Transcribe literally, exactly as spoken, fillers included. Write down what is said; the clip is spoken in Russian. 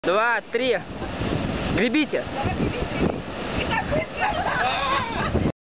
Два, три. Гребите. Давай, греби, греби. И так быстро.